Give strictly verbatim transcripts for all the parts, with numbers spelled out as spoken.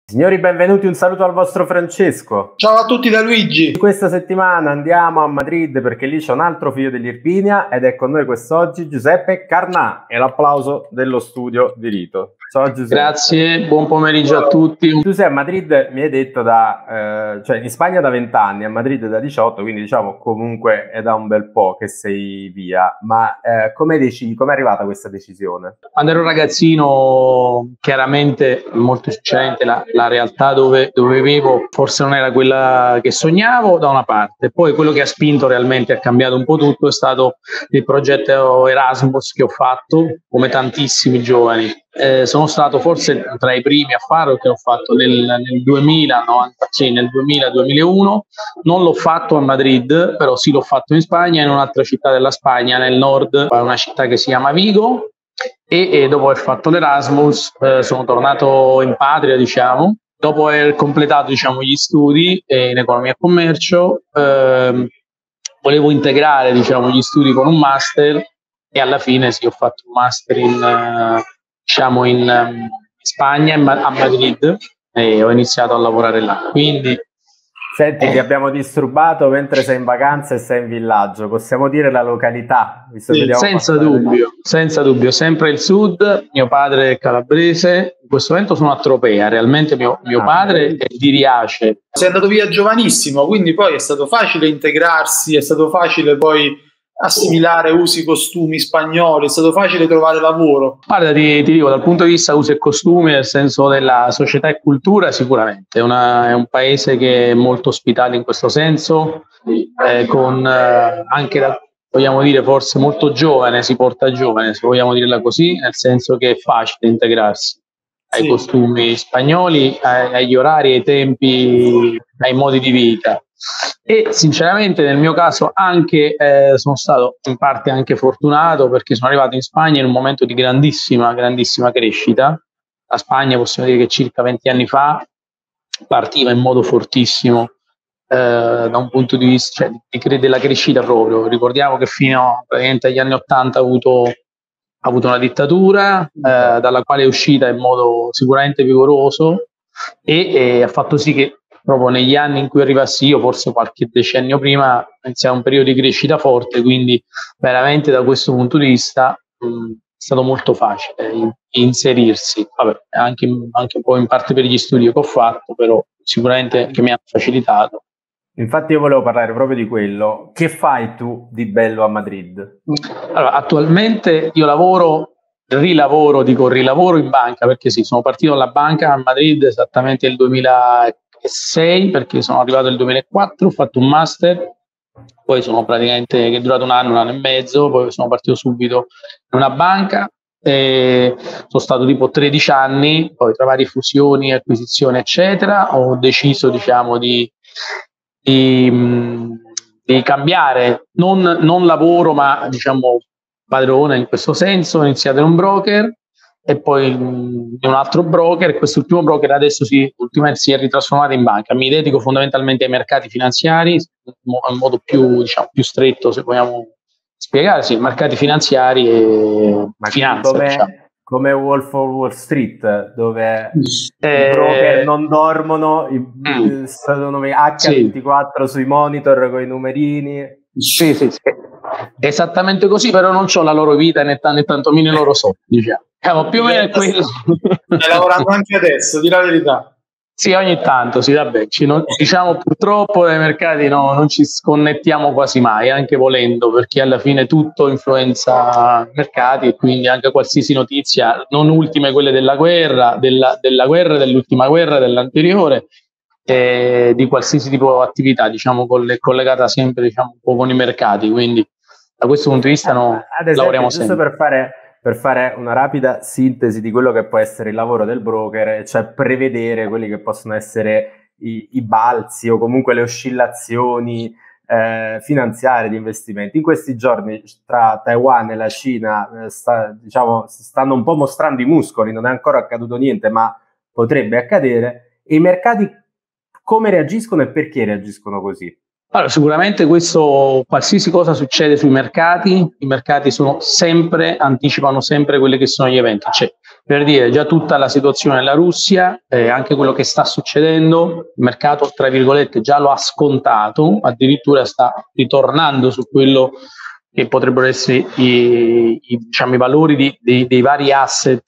Signori, benvenuti, un saluto al vostro Francesco. Ciao a tutti da Luigi. Questa settimana andiamo a Madrid perché lì c'è un altro figlio dell'Irpinia ed è con noi quest'oggi Giuseppe Carnà, e l'applauso dello studio di Rito. Ciao Giuseppe. Grazie, buon pomeriggio a tutti. Tu sei a Madrid, mi hai detto, da eh, cioè in Spagna da venti anni, a Madrid da diciotto, quindi diciamo comunque è da un bel po' che sei via, ma eh, come decidi, come è arrivata questa decisione? Quando ero ragazzino, chiaramente molto succedente, la, la realtà dove, dove vivevo forse non era quella che sognavo da una parte, poi quello che ha spinto realmente, ha cambiato un po' tutto, è stato il progetto Erasmus che ho fatto, come tantissimi giovani. Eh, sono stato forse tra i primi a farlo, che l'ho fatto nel, nel duemila, novanta, sì, nel duemila duemilauno. Non l'ho fatto a Madrid, però sì, l'ho fatto in Spagna, in un'altra città della Spagna, nel nord, una città che si chiama Vigo, e, e dopo aver fatto l'Erasmus eh, sono tornato in patria, diciamo, dopo aver completato, diciamo, gli studi in economia e commercio. Eh, volevo integrare, diciamo, gli studi con un master, e alla fine sì, ho fatto un master in uh, diciamo in um, Spagna, a Madrid, e ho iniziato a lavorare là. Quindi, senti, eh, ti abbiamo disturbato mentre sei in vacanza e sei in villaggio, possiamo dire la località? Visto sì, che senza dubbio, senza dubbio, sempre il sud. Mio padre è calabrese, in questo momento sono a Tropea, realmente mio, mio ah, padre è di Riace. Sei andato via giovanissimo, quindi poi è stato facile integrarsi, è stato facile poi assimilare usi, costumi spagnoli, è stato facile trovare lavoro. Guarda, ti, ti dico, dal punto di vista usi e costumi, nel senso della società e cultura, sicuramente è, una, è un paese che è molto ospitale in questo senso, eh, con eh, anche, da, vogliamo dire, forse molto giovane, si porta giovane, se vogliamo dirla così, nel senso che è facile integrarsi ai sì. costumi spagnoli, ai, agli orari, ai tempi, ai modi di vita. E sinceramente nel mio caso anche eh, sono stato in parte anche fortunato, perché sono arrivato in Spagna in un momento di grandissima grandissima crescita. La Spagna, possiamo dire che circa venti anni fa partiva in modo fortissimo eh, da un punto di vista, cioè, di, della crescita proprio. Ricordiamo che fino praticamente agli anni ottanta ha avuto, ha avuto una dittatura eh, dalla quale è uscita in modo sicuramente vigoroso, e, e ha fatto sì che proprio negli anni in cui arrivassi io, forse qualche decennio prima, iniziava un periodo di crescita forte, quindi veramente da questo punto di vista mh, è stato molto facile in, inserirsi. Vabbè, anche, anche un po' in parte per gli studi che ho fatto, però sicuramente che mi ha facilitato. Infatti io volevo parlare proprio di quello. Che fai tu di bello a Madrid? Allora, attualmente io lavoro, rilavoro, dico rilavoro in banca, perché sì, sono partito dalla banca a Madrid esattamente nel duemilasei, perché sono arrivato nel duemilaquattro, ho fatto un master, poi sono praticamente, che è durato un anno, un anno e mezzo, poi sono partito subito in una banca, e sono stato tipo tredici anni, poi tra varie fusioni, acquisizioni eccetera, ho deciso, diciamo, di, di, di cambiare, non, non lavoro ma diciamo padrone in questo senso. Ho iniziato in un broker e poi in un altro broker, e quest'ultimo broker adesso si, ultimamente si è ritrasformato in banca. Mi dedico fondamentalmente ai mercati finanziari in modo più, diciamo, più stretto, se vogliamo spiegare, sì, mercati finanziari e Ma finanza, come, diciamo. come Wolf of Wall Street, dove eh, i broker non dormono, i, mm, sono acca ventiquattro sì. sui monitor con i numerini. Sì, sì, sì. Esattamente così, però non ho la loro vita né, né tantomeno i loro soldi, diciamo. Eh, più o meno è quello. Stai lavorando anche adesso, di la verità. Sì, ogni tanto, sì, vabbè, ci non, diciamo purtroppo nei mercati no, non ci sconnettiamo quasi mai, anche volendo, perché alla fine tutto influenza i mercati, e quindi anche qualsiasi notizia, non ultime quelle della guerra, della, della guerra, dell'ultima guerra, dell'anteriore, eh, di qualsiasi tipo di attività, diciamo, collegata sempre, diciamo, un po' con i mercati, quindi da questo punto di vista no, ad esempio, lavoriamo giusto sempre. Per fare, per fare una rapida sintesi di quello che può essere il lavoro del broker, cioè prevedere quelli che possono essere i, i balzi o comunque le oscillazioni eh, finanziarie di investimenti. In questi giorni tra Taiwan e la Cina eh, sta, diciamo, stanno un po' mostrando i muscoli, non è ancora accaduto niente, ma potrebbe accadere. E i mercati come reagiscono e perché reagiscono così? Allora, sicuramente questo, qualsiasi cosa succede sui mercati, i mercati sono sempre, anticipano sempre quelli che sono gli eventi. Cioè, per dire già tutta la situazione della Russia, eh, anche quello che sta succedendo, il mercato tra virgolette già lo ha scontato, addirittura sta ritornando su quello che potrebbero essere i, i, diciamo, i valori di, di, dei vari asset.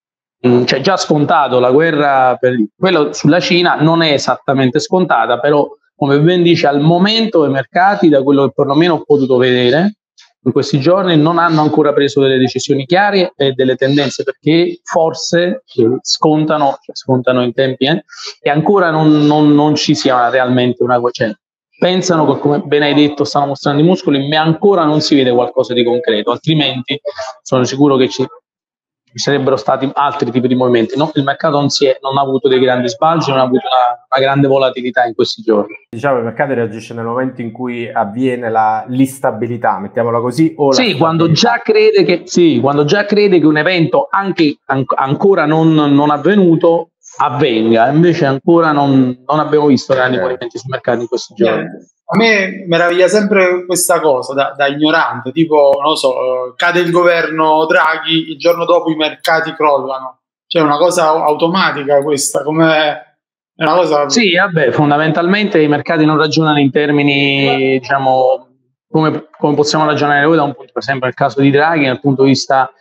Mm, cioè già scontato la guerra, per quello sulla Cina non è esattamente scontata, però come ben dice al momento i mercati, da quello che perlomeno ho potuto vedere in questi giorni, non hanno ancora preso delle decisioni chiare e delle tendenze, perché forse scontano, cioè scontano in tempi eh, e ancora non, non, non ci sia realmente una cioè, pensano che, come ben hai detto, stanno mostrando i muscoli, ma ancora non si vede qualcosa di concreto, altrimenti sono sicuro che ci ci sarebbero stati altri tipi di movimenti. No, il mercato non, si è, non ha avuto dei grandi sbalzi, non ha avuto una, una grande volatilità in questi giorni. Diciamo il mercato reagisce nel momento in cui avviene la, l'instabilità, mettiamola così, o sì, quando già crede che sì, quando già crede che un evento anche an- ancora non, non avvenuto avvenga, invece ancora non, non abbiamo visto grandi eh. movimenti sul mercato in questi giorni. A me meraviglia sempre questa cosa da, da ignorante, tipo, non lo so, cade il governo Draghi, il giorno dopo i mercati crollano. Cioè, è una cosa automatica questa, come è una cosa... Sì, vabbè, fondamentalmente i mercati non ragionano in termini, diciamo, come, come possiamo ragionare noi da un punto, per esempio nel caso di Draghi, dal punto di vista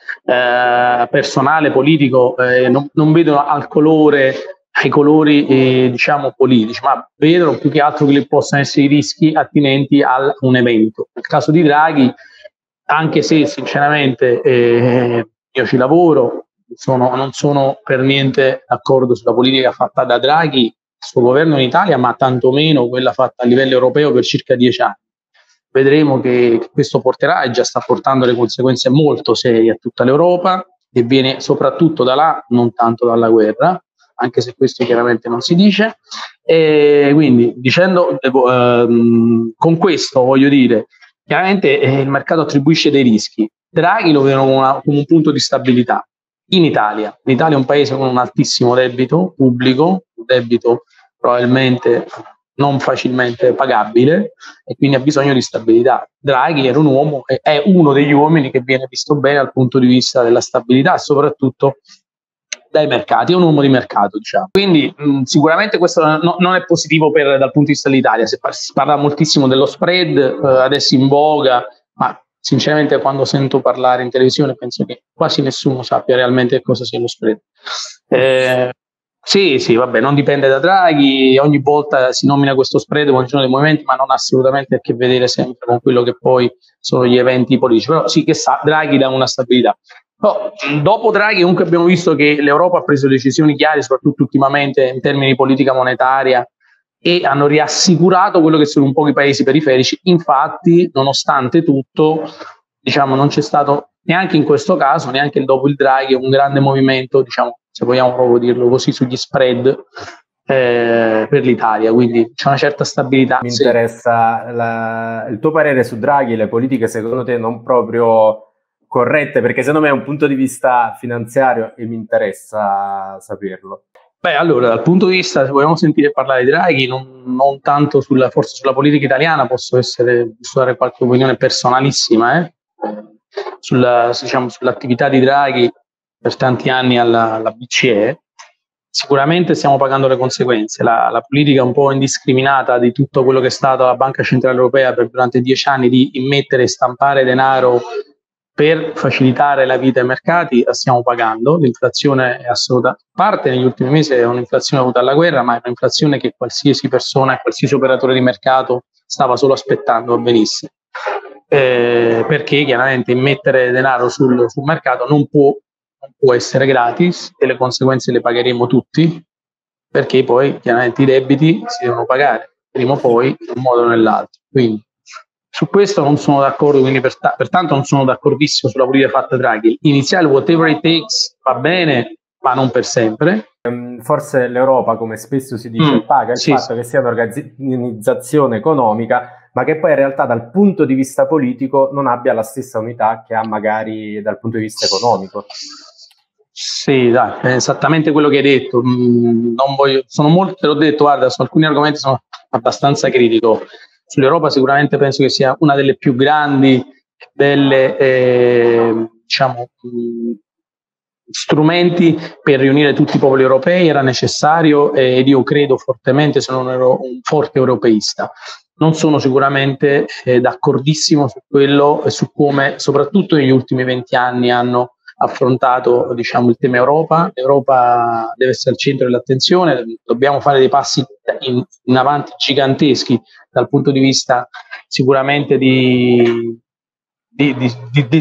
eh, personale, politico, eh, non, non vedono al colore ai colori eh, diciamo politici, ma vedono più che altro che possano essere i rischi attinenti a un evento. Nel caso di Draghi, anche se sinceramente eh, io ci lavoro, sono, non sono per niente d'accordo sulla politica fatta da Draghi, il suo governo in Italia, ma tantomeno quella fatta a livello europeo per circa dieci anni. Vedremo che questo porterà e già sta portando le conseguenze molto serie a tutta l'Europa, che viene soprattutto da là, non tanto dalla guerra, anche se questo chiaramente non si dice. E quindi dicendo ehm, con questo voglio dire, chiaramente eh, il mercato attribuisce dei rischi. Draghi lo vedono come, una, come un punto di stabilità. In Italia, l'Italia è un paese con un altissimo debito pubblico, un debito probabilmente non facilmente pagabile e quindi ha bisogno di stabilità. Draghi era un uomo, è uno degli uomini che viene visto bene dal punto di vista della stabilità e soprattutto dai mercati, è un uomo di mercato, diciamo. Quindi mh, sicuramente questo no, non è positivo per, dal punto di vista dell'Italia. Si parla moltissimo dello spread, eh, adesso in voga, ma sinceramente quando sento parlare in televisione penso che quasi nessuno sappia realmente cosa sia lo spread. Eh, sì, sì, vabbè, non dipende da Draghi, ogni volta si nomina questo spread quando ci sono dei movimenti, ma non ha assolutamente a che vedere sempre con quello che poi sono gli eventi politici. Però sì che sa, Draghi dà una stabilità. No, dopo Draghi comunque abbiamo visto che l'Europa ha preso decisioni chiare, soprattutto ultimamente in termini di politica monetaria, e hanno riassicurato quello che sono un po' i paesi periferici. Infatti, nonostante tutto, diciamo, non c'è stato neanche in questo caso, neanche dopo il Draghi, un grande movimento, diciamo, se vogliamo proprio dirlo così, sugli spread eh, per l'Italia, quindi c'è una certa stabilità. Mi sì. interessa la, il tuo parere su Draghi, le politiche secondo te non proprio corrette, perché secondo me è un punto di vista finanziario e mi interessa saperlo. Beh, allora, dal punto di vista, se vogliamo sentire parlare di Draghi, non, non tanto sulla, forse sulla politica italiana, posso essere, posso dare qualche opinione personalissima, eh? Sulla, diciamo, sull'attività di Draghi per tanti anni alla, alla B C E. Sicuramente stiamo pagando le conseguenze. La, la politica un po' indiscriminata di tutto quello che è stata la Banca Centrale Europea per durante dieci anni di immettere e stampare denaro per facilitare la vita ai mercati, la stiamo pagando. L'inflazione è assoluta. A parte negli ultimi mesi è un'inflazione dovuta alla guerra, ma è un'inflazione che qualsiasi persona, qualsiasi operatore di mercato stava solo aspettando avvenisse. Eh, perché chiaramente immettere denaro sul, sul mercato non può, non può essere gratis e le conseguenze le pagheremo tutti, perché poi chiaramente i debiti si devono pagare prima o poi in un modo o nell'altro. Quindi su questo non sono d'accordo, quindi per ta- pertanto non sono d'accordissimo sulla politica fatta Draghi. Iniziale, whatever it takes, va bene, ma non per sempre. Forse l'Europa, come spesso si dice, mm, paga il sì, fatto sì. che sia un'organizzazione economica, ma che poi in realtà dal punto di vista politico non abbia la stessa unità che ha magari dal punto di vista economico. Sì, dai, è esattamente quello che hai detto. Mm, non voglio, sono molto, te l'ho detto, guarda, su alcuni argomenti sono abbastanza critico. Sull'Europa sicuramente penso che sia una delle più grandi, delle, eh, diciamo, mh, strumenti per riunire tutti i popoli europei era necessario, ed io credo fortemente, se non ero un forte europeista. Non sono sicuramente eh, d'accordissimo su quello e su come, soprattutto negli ultimi venti anni, hanno affrontato, diciamo, il tema Europa. L'Europa deve essere al centro dell'attenzione, dobbiamo fare dei passi in, in avanti giganteschi dal punto di vista sicuramente di, di, di, di, di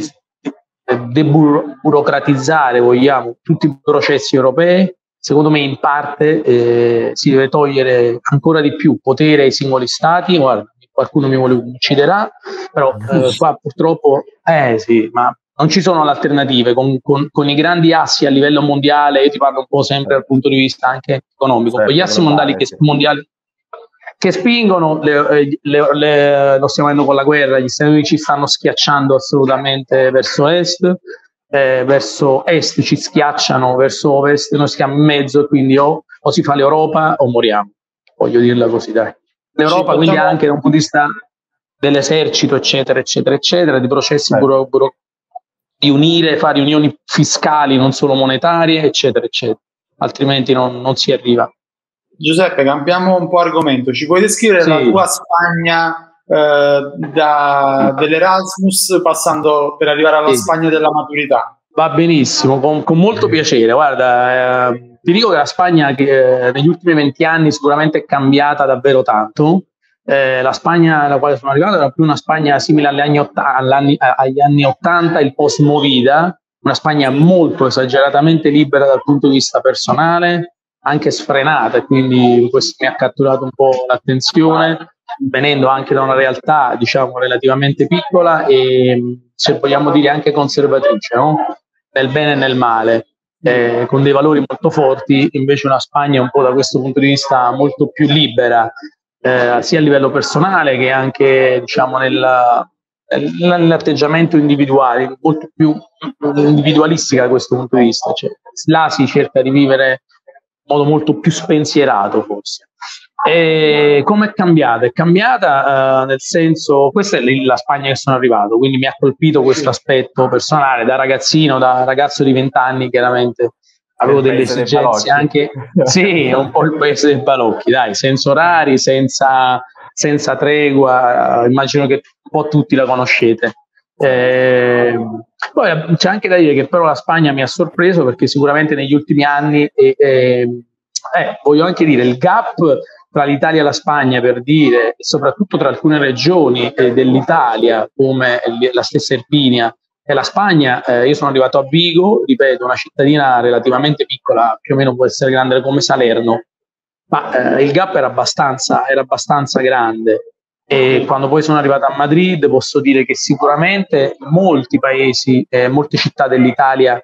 deburocratizzare, vogliamo, tutti i processi europei. Secondo me in parte eh, si deve togliere ancora di più potere ai singoli stati. Guarda, qualcuno mi vuole ucciderà, però eh, qua purtroppo eh sì, ma non ci sono alternative con, con, con i grandi assi a livello mondiale. Io ti parlo un po' sempre dal punto di vista anche economico, certo, con gli assi mondiali che, mondiali che spingono, le, le, le, lo stiamo vedendo con la guerra, gli Stati Uniti ci stanno schiacciando assolutamente verso est, eh, verso est ci schiacciano, verso ovest noi stiamo in mezzo, e quindi o, o si fa l'Europa o moriamo, voglio dirla così, dai. L'Europa quindi facciamo... anche da un punto di vista dell'esercito, eccetera, eccetera, eccetera, di processi eh. buro, buro, di unire, fare unioni fiscali, non solo monetarie, eccetera, eccetera, altrimenti non, non si arriva. Giuseppe, cambiamo un po' argomento. Ci puoi descrivere sì. la tua Spagna eh, da, dell'Erasmus passando per arrivare alla sì. Spagna della maturità? Va benissimo, con, con molto piacere. Guarda, eh, ti dico che la Spagna che, eh, negli ultimi venti anni sicuramente è cambiata davvero tanto. Eh, la Spagna alla quale sono arrivato era più una Spagna simile agli anni, all'anni, agli anni ottanta, il post-Movida, una Spagna molto esageratamente libera dal punto di vista personale, anche sfrenata, quindi questo mi ha catturato un po' l'attenzione, venendo anche da una realtà, diciamo, relativamente piccola e, se vogliamo dire, anche conservatrice, no? Nel bene e nel male, eh, con dei valori molto forti. Invece una Spagna un po' da questo punto di vista molto più libera, eh, sia a livello personale che anche, diciamo, nel, nell'atteggiamento individuale, molto più individualistica da questo punto di vista. Cioè, là si cerca di vivere in modo molto più spensierato, forse. E come è cambiata? È cambiata uh, nel senso, questa è la Spagna che sono arrivato, quindi mi ha colpito questo aspetto personale. Da ragazzino, da ragazzo di venti anni, chiaramente avevo delle esigenze anche, sì, un po' il paese dei balocchi, dai, senza orari, senza, senza tregua, uh, immagino che un po' tutti la conoscete. Eh, poi c'è anche da dire che però la Spagna mi ha sorpreso, perché sicuramente negli ultimi anni eh, eh, eh, voglio anche dire il gap tra l'Italia e la Spagna, per dire, e soprattutto tra alcune regioni eh, dell'Italia come la stessa Irpinia e la Spagna. Eh, io sono arrivato a Vigo, ripeto, una cittadina relativamente piccola, più o meno può essere grande come Salerno, ma eh, il gap era abbastanza, era abbastanza grande. E quando poi sono arrivato a Madrid posso dire che sicuramente molti paesi, eh, molte città dell'Italia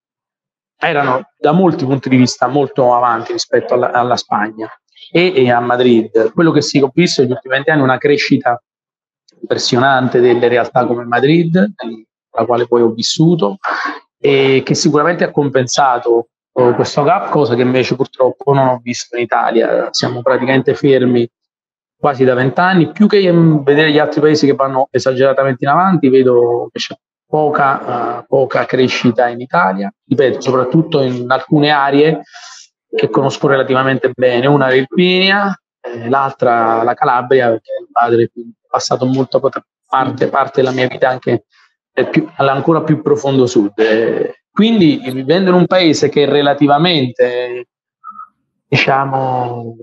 erano da molti punti di vista molto avanti rispetto alla, alla Spagna e, e a Madrid. Quello che si è visto negli ultimi venti anni è una crescita impressionante delle realtà come Madrid, la quale poi ho vissuto, e che sicuramente ha compensato oh, questo gap, cosa che invece purtroppo non ho visto in Italia. Siamo praticamente fermi quasi da vent'anni. Più che vedere gli altri paesi che vanno esageratamente in avanti, vedo che c'è poca, uh, poca crescita in Italia, ripeto, soprattutto in alcune aree che conosco relativamente bene. Una è l'Irpinia, eh, l'altra la Calabria, perché il padre è passato molto parte, parte della mia vita anche più, all'ancora più profondo sud. Eh, quindi vivendo in un paese che è relativamente, diciamo,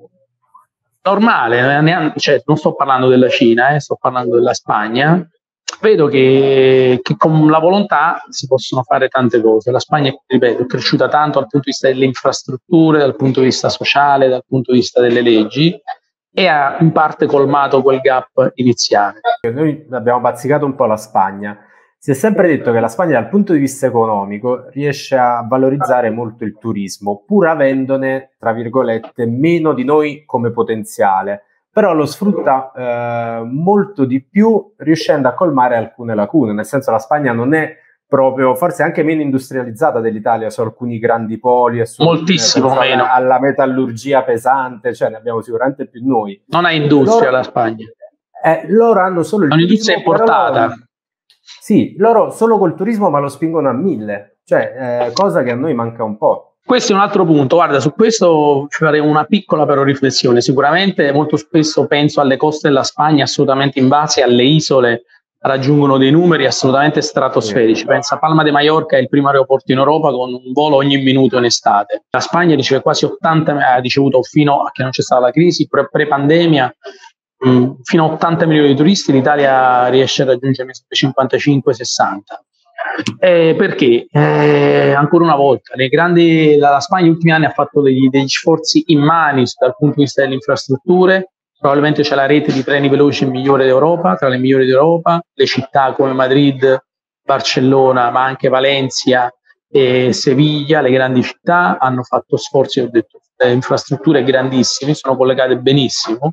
normale, cioè, non sto parlando della Cina, eh, sto parlando della Spagna, vedo che, che con la volontà si possono fare tante cose. La Spagna, ripeto, è cresciuta tanto dal punto di vista delle infrastrutture, dal punto di vista sociale, dal punto di vista delle leggi, e ha in parte colmato quel gap iniziale. Noi abbiamo bazzicato un po' la Spagna. Si è sempre detto che la Spagna dal punto di vista economico riesce a valorizzare molto il turismo, pur avendone, tra virgolette, meno di noi come potenziale, però lo sfrutta eh, molto di più, riuscendo a colmare alcune lacune. Nel senso, la Spagna non è proprio, forse anche meno industrializzata dell'Italia su alcuni grandi poli, su, moltissimo eh, meno, alla metallurgia pesante, cioè ne abbiamo sicuramente più noi. Non ha industria loro, la Spagna. Eh, loro hanno solo il un'industria importata. Sì, loro solo col turismo, ma lo spingono a mille. cioè eh, cosa che a noi manca un po'. Questo è un altro punto, guarda, su questo farei una piccola però riflessione. Sicuramente molto spesso penso alle coste della Spagna assolutamente in base alle isole raggiungono dei numeri assolutamente stratosferici. Pensa a Palma de Mallorca, è il primo aeroporto in Europa con un volo ogni minuto in estate. La Spagna riceve quasi ottanta, ha ricevuto fino a che non c'è stata la crisi, pre- pre-pandemia, mh, fino a ottanta milioni di turisti, l'Italia riesce a raggiungere cinquantacinque sessanta. Eh, perché eh, ancora una volta le grandi, la, la Spagna negli ultimi anni ha fatto degli, degli sforzi immani dal punto di vista delle infrastrutture, probabilmente c'è la rete di treni veloci migliore d'Europa, tra le migliori d'Europa, le città come Madrid, Barcellona, ma anche Valencia e Seviglia, le grandi città hanno fatto sforzi, ho detto, le infrastrutture grandissime, sono collegate benissimo.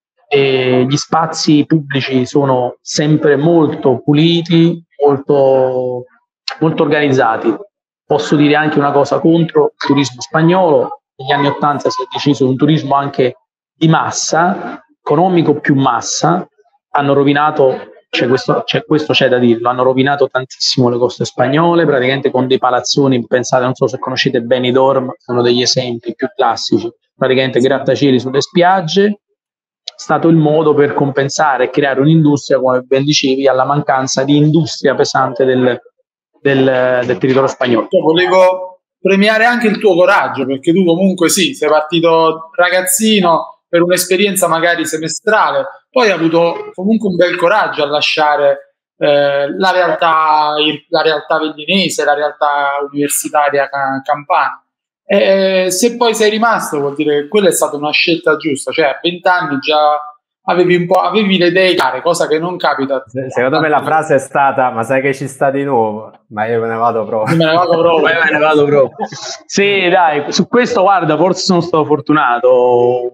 E gli spazi pubblici sono sempre molto puliti, molto, molto organizzati. Posso dire anche una cosa contro il turismo spagnolo: negli anni Ottanta si è deciso un turismo anche di massa, economico più massa, hanno rovinato, c'è questo, c'è, questo c'è da dirlo, hanno rovinato tantissimo le coste spagnole, praticamente con dei palazzoni, pensate, non so se conoscete Benidorm, sono degli esempi più classici, praticamente grattacieli sulle spiagge. È stato il modo per compensare e creare un'industria, come ben dicevi, alla mancanza di industria pesante del, del, del territorio spagnolo. Volevo premiare anche il tuo coraggio, perché tu comunque sì, sei partito ragazzino per un'esperienza magari semestrale, poi hai avuto comunque un bel coraggio a lasciare eh, la realtà la realtà vellinese, la realtà universitaria campana. E se poi sei rimasto, vuol dire che quella è stata una scelta giusta, cioè a vent'anni già avevi un po', avevi le idee chiare, cosa che non capita. Secondo me la frase è stata: ma sai che ci sta di nuovo? Ma io me ne vado proprio. Me ne vado proprio. me ne vado proprio. Sì, dai, su questo guarda, forse sono stato fortunato.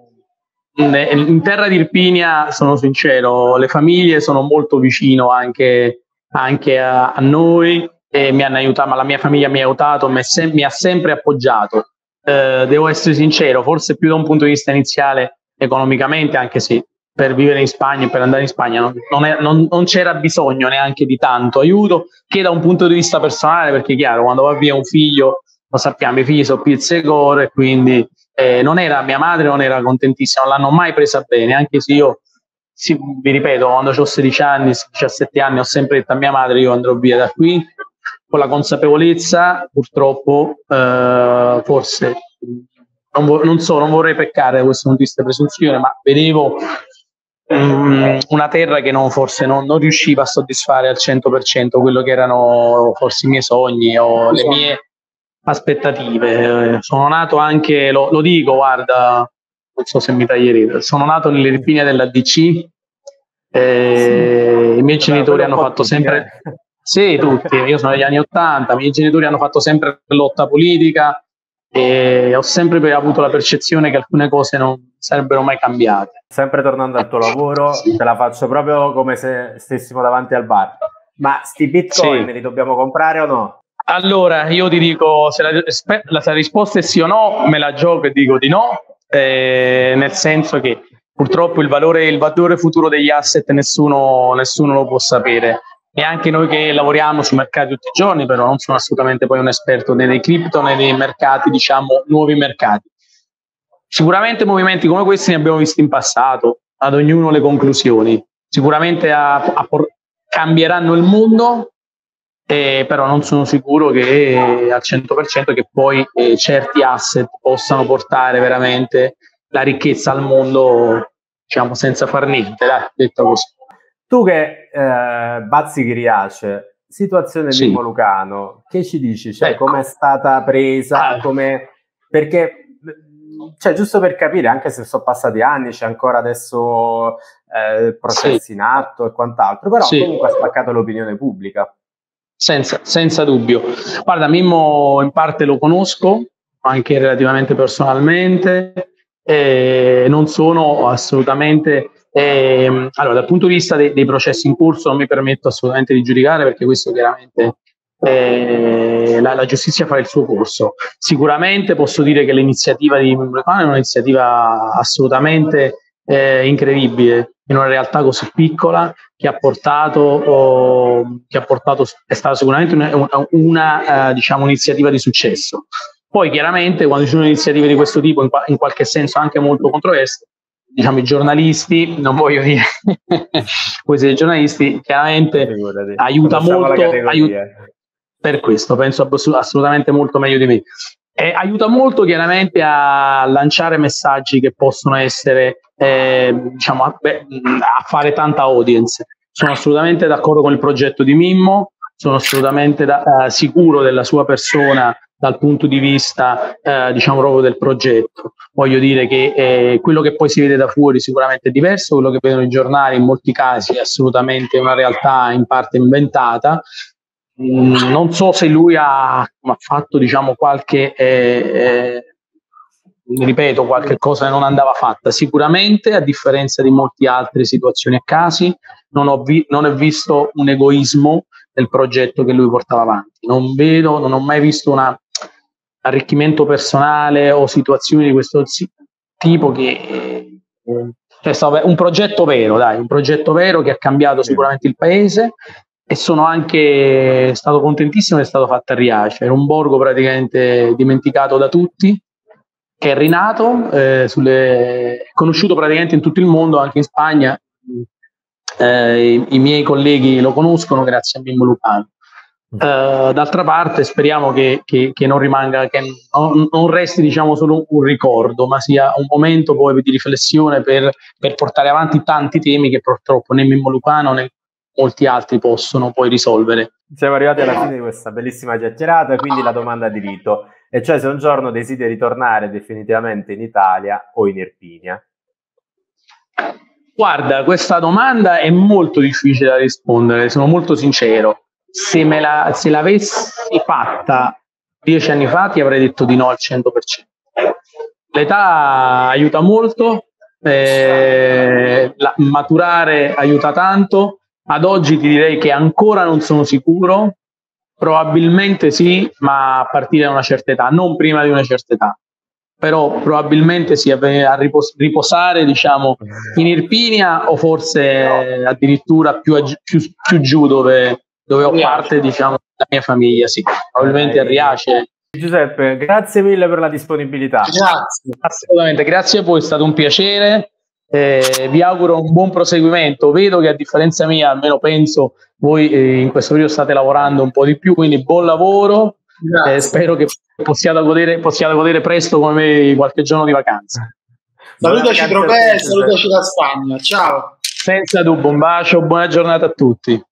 In terra di Irpinia, sono sincero, le famiglie sono molto vicino anche, anche a, a noi, e mi hanno aiutato, ma la mia famiglia mi ha aiutato, mi, sem- mi ha sempre appoggiato. Eh, devo essere sincero, forse più da un punto di vista iniziale economicamente, anche se per vivere in Spagna e per andare in Spagna non, non, è, non, non c'era bisogno neanche di tanto aiuto, che da un punto di vista personale, perché è chiaro, quando va via un figlio, lo sappiamo, i figli sono pizzecore, quindi eh, non era, mia madre non era contentissima, non l'hanno mai presa bene, anche se io, sì, vi ripeto, quando ho sedici anni, diciassette anni, ho sempre detto a mia madre: io andrò via da qui, con la consapevolezza, purtroppo, eh, forse, non, vo- non so, non vorrei peccare da questo punto di vista presunzione, ma vedevo um, una terra che non, forse non, non riusciva a soddisfare al cento per cento quello che erano forse i miei sogni o le mie aspettative. Sono nato anche, lo, lo dico, guarda, non so se mi taglierete, sono nato nelle Irpinia della D C, eh, sì, i miei genitori hanno fatto sempre... Eh. Sì, tutti, io sono degli anni ottanta, i miei genitori hanno fatto sempre lotta politica e ho sempre avuto la percezione che alcune cose non sarebbero mai cambiate. Sempre tornando al tuo lavoro, te la faccio proprio come se stessimo davanti al bar. Ma sti bitcoin sì, li dobbiamo comprare o no? Allora, io ti dico, se la, se la risposta è sì o no, me la gioco e dico di no, eh, nel senso che purtroppo il valore, il valore futuro degli asset nessuno, nessuno lo può sapere. E anche noi che lavoriamo sui mercati tutti i giorni, però non sono assolutamente poi un esperto né dei cripto né dei mercati, diciamo, nuovi mercati. Sicuramente movimenti come questi ne abbiamo visti in passato, ad ognuno le conclusioni. Sicuramente a, a por- cambieranno il mondo, eh, però non sono sicuro che al cento per cento che poi eh, certi asset possano portare veramente la ricchezza al mondo, diciamo, senza far niente, dai, detto così. Tu che eh, bazzichi Riace, situazione sì. di Molucano, che ci dici? Cioè, ecco. com'è stata presa? Ah. Come... Perché, cioè, giusto per capire, anche se sono passati anni, c'è ancora adesso eh, processi sì. in atto e quant'altro, però sì. comunque ha spaccato l'opinione pubblica. Senza, senza dubbio. Guarda, Mimmo in parte lo conosco, anche relativamente personalmente, e non sono assolutamente... Eh, allora, dal punto di vista dei, dei processi in corso non mi permetto assolutamente di giudicare, perché questo chiaramente eh, la, la giustizia fa il suo corso. Sicuramente posso dire che l'iniziativa di Mimmo è un'iniziativa assolutamente eh, incredibile, in una realtà così piccola che ha portato, oh, che ha portato è stata sicuramente una, una, una uh, diciamo, un'iniziativa di successo. Poi chiaramente quando ci sono iniziative di questo tipo, in, in qualche senso anche molto controverse, diciamo i giornalisti, non voglio dire voi siete giornalisti, chiaramente Figurati. aiuta molto, aiuta, per questo penso assolutamente molto meglio di me. Eh, aiuta molto chiaramente a lanciare messaggi che possono essere, eh, diciamo, a, beh, a fare tanta audience. Sono assolutamente d'accordo con il progetto di Mimmo, sono assolutamente da, uh, sicuro della sua persona dal punto di vista, eh, diciamo, proprio del progetto. Voglio dire che eh, quello che poi si vede da fuori sicuramente è diverso, quello che vedono i giornali in molti casi è assolutamente una realtà in parte inventata. Mm, non so se lui ha, ha fatto, diciamo, qualche, eh, eh, ripeto, qualche cosa che non andava fatta. Sicuramente, a differenza di molte altre situazioni e casi, non ho, vi- non ho visto un egoismo del progetto che lui portava avanti. Non vedo, non ho mai visto un arricchimento personale o situazioni di questo tipo che eh, cioè, stavo, un progetto vero, dai, un progetto vero che ha cambiato sicuramente il paese, e sono anche stato contentissimo che è stato fatto a Riace. Era un borgo praticamente dimenticato da tutti, che è rinato, eh, sulle, è conosciuto praticamente in tutto il mondo, anche in Spagna. Eh, i, i miei colleghi lo conoscono grazie a Mimmo Lucano. Uh, d'altra parte speriamo che, che, che non rimanga, che non, non resti, diciamo, solo un ricordo, ma sia un momento poi di riflessione per, per portare avanti tanti temi che purtroppo né Mimmo Lucano né molti altri possono poi risolvere. Siamo arrivati alla fine di questa bellissima chiacchierata, quindi la domanda di rito, e cioè se un giorno desideri tornare definitivamente in Italia o in Irpinia. Guarda, questa domanda è molto difficile da rispondere, sono molto sincero. Se, me la, se l'avessi fatta dieci anni fa ti avrei detto di no al cento per cento. L'età aiuta molto, eh, la, maturare aiuta tanto. Ad oggi ti direi che ancora non sono sicuro, probabilmente sì, ma a partire da una certa età, non prima di una certa età. Però probabilmente sì, a ripos- riposare, diciamo, in Irpinia o forse addirittura più, più, più giù dove... dove ho parte, diciamo, della mia famiglia, sì, probabilmente a Riace. Giuseppe, grazie mille per la disponibilità. Grazie. Assolutamente, grazie a voi, è stato un piacere, eh, vi auguro un buon proseguimento. Vedo che a differenza mia, almeno penso, voi eh, in questo periodo state lavorando un po' di più, quindi buon lavoro, eh, spero che possiate godere, possiate godere presto come me qualche giorno di vacanza. Salutaci Tropea, salutaci da Spagna, ciao. Senza dubbio, un bacio, buona giornata a tutti.